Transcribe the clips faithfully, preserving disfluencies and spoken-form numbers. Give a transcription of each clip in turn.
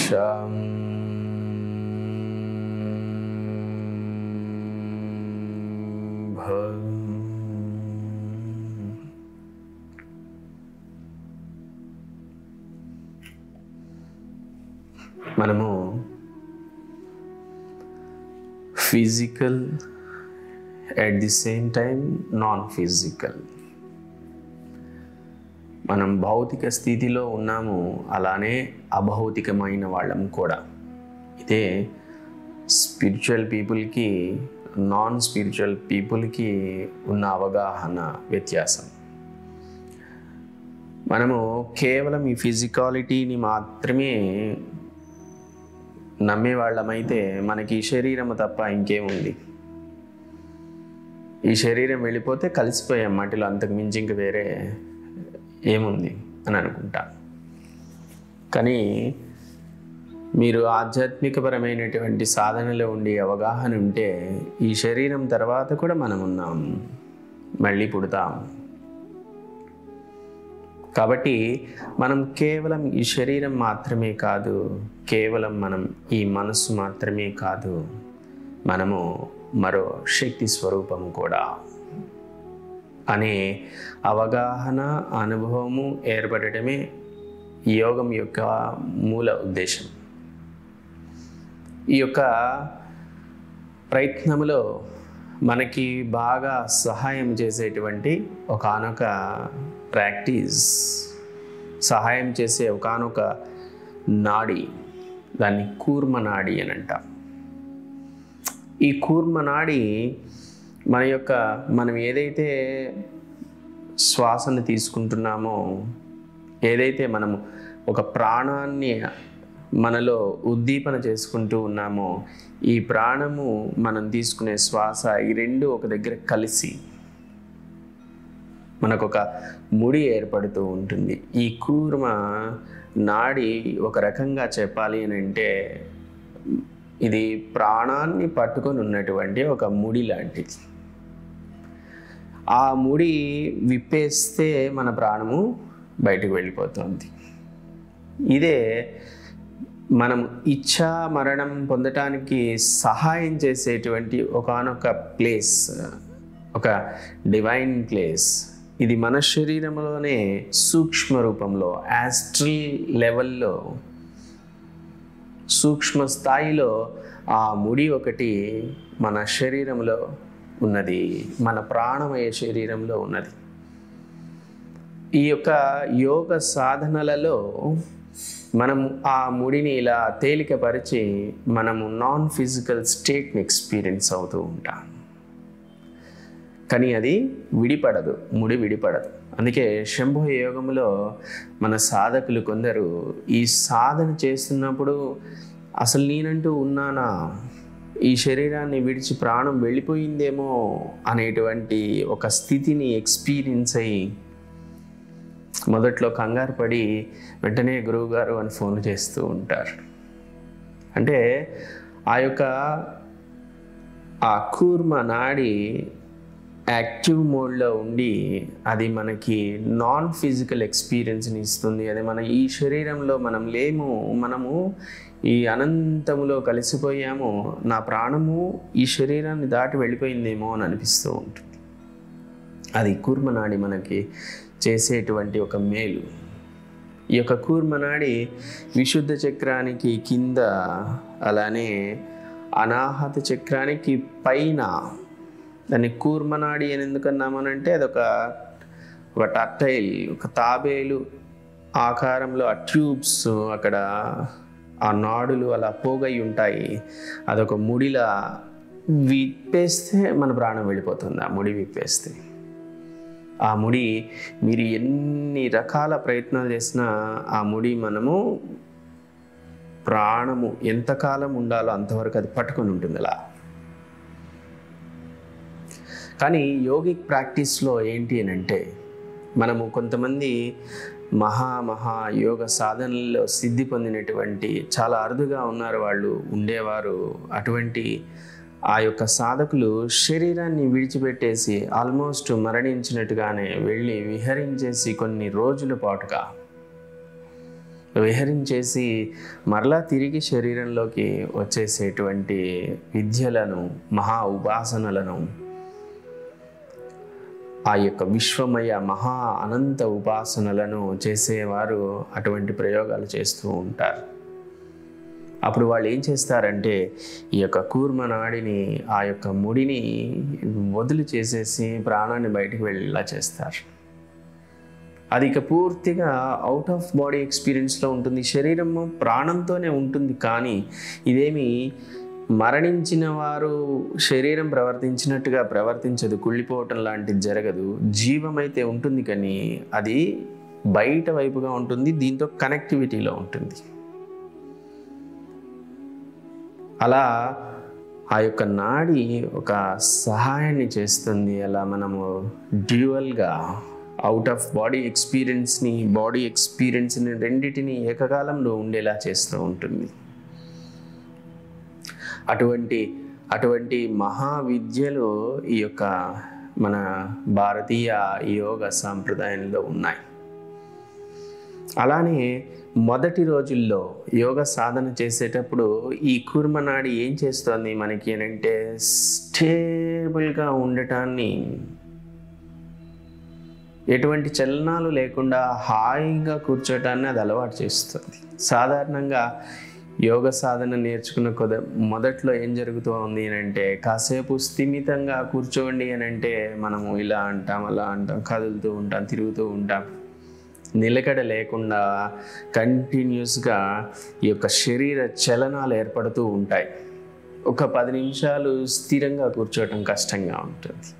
శం మనము physical at the same time non physical, మనం భౌతిక స్థితిలో ఉన్నాము, అలానే అభౌతికమైన వాళ్ళం కూడా. ఇదే స్పిరిచువల్ పీపుల్కి నాన్ స్పిరిచువల్ పీపుల్కి ఉన్న అవగాహన వ్యత్యాసం. మనము కేవలం ఈ ఫిజికాలిటీని మాత్రమే నమ్మేవాళ్ళమైతే మనకి ఈ శరీరం తప్ప ఇంకేముంది? ఈ శరీరం వెళ్ళిపోతే కలిసిపోయాం మట్టిలో, అంతకు మించి ఇంక వేరే ఏముంది అని అనుకుంటా. కానీ మీరు ఆధ్యాత్మికపరమైనటువంటి సాధనలో ఉండి అవగాహన ఉంటే ఈ శరీరం తర్వాత కూడా మనం ఉన్నాం, మళ్ళీ పుడతాం. కాబట్టి మనం కేవలం ఈ శరీరం మాత్రమే కాదు, కేవలం మనం ఈ మనస్సు మాత్రమే కాదు, మనము మరో శక్తి స్వరూపం కూడా అనే అవగాహన, అనుభవము ఏర్పడటమే యోగం యొక్క మూల ఉద్దేశం. ఈ యొక్క ప్రయత్నములో మనకి బాగా సహాయం చేసేటువంటి ఒకానొక ప్రాక్టీస్, సహాయం చేసే ఒకానొక నాడి, దాన్ని కూర్మ నాడి అని అంటాం. ఈ కూర్మ నాడి మన యొక్క మనం ఏదైతే శ్వాసను తీసుకుంటున్నామో, ఏదైతే మనము ఒక ప్రాణాన్ని మనలో ఉద్దీపన చేసుకుంటూ ఉన్నామో, ఈ ప్రాణము మనం తీసుకునే శ్వాస, ఈ రెండు ఒక దగ్గర కలిసి మనకు ఒక ముడి ఏర్పడుతూ ఉంటుంది. ఈ కూర్మ నాడి ఒక రకంగా చెప్పాలి అని అంటే ఇది ప్రాణాన్ని పట్టుకొని ఉన్నటువంటి ఒక ముడి లాంటిది. ఆ ముడి విప్పేస్తే మన ప్రాణము బయటకు వెళ్ళిపోతుంది. ఇదే మనం ఇచ్ఛా మరణం పొందటానికి సహాయం చేసేటువంటి ఒకానొక ప్లేస్, ఒక డివైన్ ప్లేస్. ఇది మన శరీరంలోనే సూక్ష్మ రూపంలో, యాస్ట్రల్ లెవెల్లో, సూక్ష్మ స్థాయిలో ఆ ముడి ఒకటి మన శరీరంలో ఉన్నది, మన ప్రాణమయ శరీరంలో ఉన్నది. ఈ యొక్క యోగ సాధనలలో మనము ఆ ముడిని ఇలా తేలికపరిచి మనము నాన్ ఫిజికల్ స్టేట్ని ఎక్స్పీరియన్స్ అవుతూ ఉంటాం. కానీ అది విడిపడదు, ముడి విడిపడదు. అందుకే శంభో యోగంలో మన సాధకులు కొందరు ఈ సాధన చేస్తున్నప్పుడు అసలు నేనంటూ ఉన్నానా, ఈ శరీరాన్ని విడిచి ప్రాణం వెళ్ళిపోయిందేమో అనేటువంటి ఒక స్థితిని ఎక్స్పీరియన్స్ అయ్యి మొదట్లో కంగారు పడి వెంటనే గురువుగారు అని ఫోన్ చేస్తూ ఉంటారు. అంటే ఆ యొక్క ఆ కూర్మ నాడి యాక్టివ్ మోడ్లో ఉండి అది మనకి నాన్ ఫిజికల్ ఎక్స్పీరియన్స్ని ఇస్తుంది. అది మన ఈ శరీరంలో మనం లేము, మనము ఈ అనంతములో కలిసిపోయాము, నా ప్రాణము ఈ శరీరాన్ని దాటి వెళ్ళిపోయిందేమో అని అనిపిస్తూ ఉంటుంది. అది కూర్మనాడి మనకి చేసేటువంటి ఒక మేలు. ఈ యొక్క కూర్మనాడి విశుద్ధ చక్రానికి కింద, అలానే అనాహత చక్రానికి పైన. దాన్ని కూర్మనాడి అని ఎందుకన్నామనంటే అదొక ఒక టర్టైల్, ఒక తాబేలు ఆకారంలో ఆ ట్యూబ్స్, అక్కడ ఆ నాడులు అలా పోగై ఉంటాయి. అదొక ముడిలా విప్పేస్తే మన ప్రాణం వెళ్ళిపోతుంది. ఆ ముడి విప్పేస్తే ఆ ముడి మీరు ఎన్ని రకాల ప్రయత్నాలు చేసినా ఆ ముడి మనము ప్రాణము ఎంతకాలం ఉండాలో అంతవరకు అది పట్టుకొని ఉంటుంది అలా. కానీ యోగిక్ ప్రాక్టీస్లో ఏంటి అని అంటే మనము కొంతమంది మహా మహా యోగ సాధనల్లో సిద్ధి పొందినటువంటి చాలా అరుదుగా ఉన్నారు వాళ్ళు, ఉండేవారు. అటువంటి ఆ యొక్క సాధకులు శరీరాన్ని విడిచిపెట్టేసి ఆల్మోస్ట్ మరణించినట్టుగానే వెళ్ళి విహరించేసి కొన్ని రోజుల పాటుగా విహరించేసి మరలా తిరిగి శరీరంలోకి వచ్చేసేటువంటి విద్యలను, మహా ఉపాసనలను, ఆ యొక్క విశ్వమయ మహా అనంత ఉపాసనలను చేసేవారు అటువంటి ప్రయోగాలు చేస్తూ ఉంటారు. అప్పుడు వాళ్ళు ఏం చేస్తారంటే ఈ యొక్క కూర్మ నాడిని, ఆ యొక్క ముడిని వదిలి చేసేసి ప్రాణాన్ని బయటికి వెళ్ళేలా చేస్తారు. అది ఇక పూర్తిగా అవుట్ ఆఫ్ బాడీ ఎక్స్పీరియన్స్లో ఉంటుంది. శరీరము ప్రాణంతోనే ఉంటుంది, కానీ ఇదేమి మరణించిన వారు శరీరం ప్రవర్తించినట్టుగా ప్రవర్తించదు, కుళ్ళిపోవటం లాంటిది జరగదు. జీవమైతే ఉంటుంది, కానీ అది బయట వైపుగా ఉంటుంది, దీంతో కనెక్టివిటీలో ఉంటుంది. అలా ఆ యొక్క నాడి ఒక సహాయాన్ని చేస్తుంది. అలా మనము డ్యూయల్గా అవుట్ ఆఫ్ బాడీ ఎక్స్పీరియన్స్ని, బాడీ ఎక్స్పీరియన్స్ని రెండిటిని ఏకకాలంలో ఉండేలా చేస్తూ ఉంటుంది. అటువంటి అటువంటి మహావిద్యలు ఈ యొక్క మన భారతీయ యోగ సాంప్రదాయంలో ఉన్నాయి. అలానే మొదటి రోజుల్లో యోగ సాధన చేసేటప్పుడు ఈ కూర్మనాడి ఏం చేస్తుంది మనకి అని అంటే స్టేబుల్గా ఉండటాన్ని, ఎటువంటి చలనాలు లేకుండా హాయిగా కూర్చోటాన్ని అది అలవాటు చేస్తుంది. సాధారణంగా యోగ సాధన నేర్చుకున్న కొద మొదట్లో ఏం జరుగుతూ ఉంది అని అంటే కాసేపు స్థిమితంగా కూర్చోండి అని అంటే మనము ఇలా అంటాం, అలా అంటాం, కదులుతూ ఉంటాం, తిరుగుతూ ఉంటాం. నిలకడ లేకుండా కంటిన్యూస్గా ఈ యొక్క శరీర చలనాలు ఏర్పడుతూ ఉంటాయి. ఒక పది నిమిషాలు స్థిరంగా కూర్చోవటం కష్టంగా ఉంటుంది.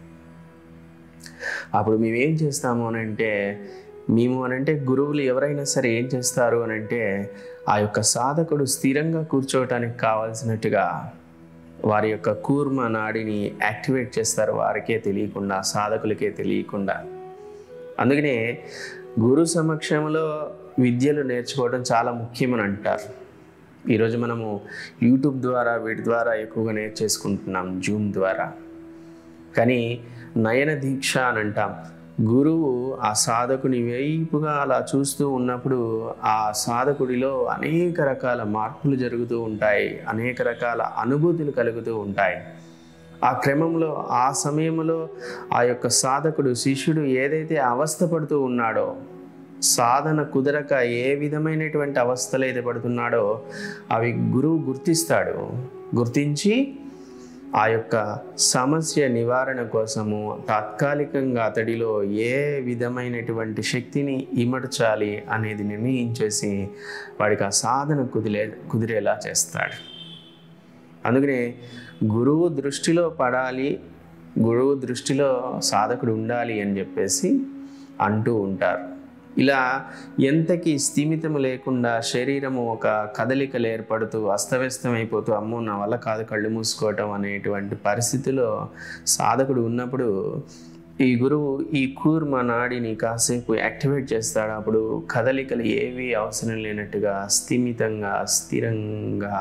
అప్పుడు మేమేం చేస్తాము అని అంటే మేము అనంటే గురువులు ఎవరైనా సరే ఏం చేస్తారు అని అంటే ఆ యొక్క సాధకుడు స్థిరంగా కూర్చోవటానికి కావాల్సినట్టుగా వారి యొక్క కూర్మ నాడిని యాక్టివేట్ చేస్తారు, వారికే తెలియకుండా, సాధకులకే తెలియకుండా. అందుకనే గురు సమక్షంలో విద్యలు నేర్చుకోవడం చాలా ముఖ్యమని అంటారు. ఈరోజు మనము యూట్యూబ్ ద్వారా వీటి ద్వారా ఎక్కువగా నేర్చేసుకుంటున్నాం, జూమ్ ద్వారా. కానీ నయన దీక్ష అని అంటాం. గురువు ఆ సాధకుని వైపుగా అలా చూస్తూ ఉన్నప్పుడు ఆ సాధకుడిలో అనేక రకాల మార్పులు జరుగుతూ ఉంటాయి, అనేక రకాల అనుభూతులు కలుగుతూ ఉంటాయి. ఆ క్రమంలో, ఆ సమయంలో ఆ యొక్క సాధకుడు, శిష్యుడు ఏదైతే అవస్థ పడుతూ ఉన్నాడో, సాధన కుదరక ఏ విధమైనటువంటి అవస్థలు అయితే పడుతున్నాడో అవి గురువు గుర్తిస్తాడు. గుర్తించి ఆ యొక్క సమస్య నివారణ కోసము తాత్కాలికంగా అతడిలో ఏ విధమైనటువంటి శక్తిని ఇమర్చాలి అనేది నిర్ణయించేసి వాడికి ఆ సాధన కుదిరే కుదిరేలా చేస్తాడు. అందుకనే గురువు దృష్టిలో పడాలి, గురువు దృష్టిలో సాధకుడు ఉండాలి అని చెప్పేసి అంటూ ఉంటారు. ఇలా ఎంతకీ స్థిమితం లేకుండా శరీరము ఒక కదలికలు ఏర్పడుతూ అస్తవ్యస్తమైపోతూ అమ్మో నా వల్ల కాదు కళ్ళు మూసుకోవటం అనేటువంటి పరిస్థితిలో సాధకుడు ఉన్నప్పుడు ఈ గురువు ఈ కూర్మ నాడిని కాసేపు యాక్టివేట్ చేస్తాడు. అప్పుడు కదలికలు ఏవి అవసరం లేనట్టుగా స్థిమితంగా, స్థిరంగా,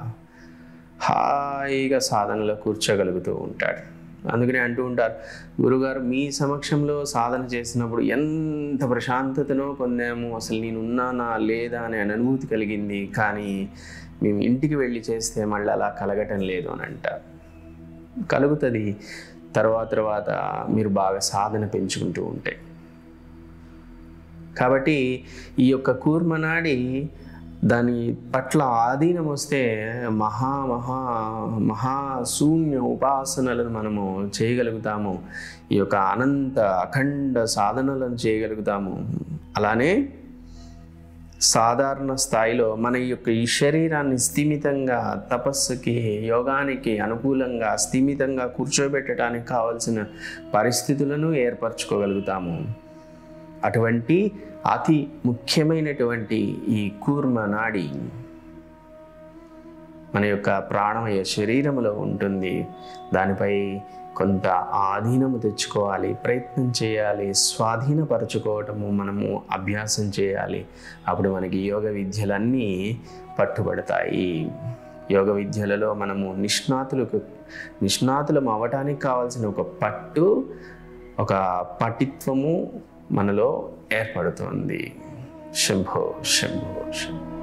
హాయిగా సాధనలో కూర్చోగలుగుతూ ఉంటాడు. అందుకనే అంటూ ఉంటారు, గురుగారు మీ సమక్షంలో సాధన చేసినప్పుడు ఎంత ప్రశాంతతనో పొందాము, అసలు నేను ఉన్నానా లేదా అనే అనుభూతి కలిగింది, కానీ మేము ఇంటికి వెళ్ళి చేస్తే మళ్ళీ అలా కలగటం లేదు అని అంటారు. కలుగుతుంది తర్వాత తర్వాత మీరు బాగా సాధన పెంచుకుంటూ ఉంటే. కాబట్టి ఈ యొక్క కూర్మనాడి దాని పట్ల ఆధీనం వస్తే మహా మహా మహాశూన్య ఉపాసనలను మనము చేయగలుగుతాము. ఈ యొక్క అనంత అఖండ సాధనలను చేయగలుగుతాము. అలానే సాధారణ స్థాయిలో మన యొక్క ఈ శరీరాన్ని స్థిమితంగా తపస్సుకి, యోగానికి అనుకూలంగా స్థిమితంగా కూర్చోబెట్టడానికి కావలసిన పరిస్థితులను ఏర్పరచుకోగలుగుతాము. అటువంటి అతి ముఖ్యమైనటువంటి ఈ కూర్మ నాడి మన యొక్క ప్రాణమయ శరీరములో ఉంటుంది. దానిపై కొంత ఆధీనము తెచ్చుకోవాలి, ప్రయత్నం చేయాలి, స్వాధీనపరచుకోవటము మనము అభ్యాసం చేయాలి. అప్పుడు మనకి యోగ విద్యలన్నీ పట్టుబడతాయి. యోగ విద్యలలో మనము నిష్ణాతులకు నిష్ణాతులం అవ్వటానికి కావాల్సిన ఒక పట్టు, ఒక పటిత్వము మనలో ఏర్పడుతుంది. శంభో శంభో శంభో.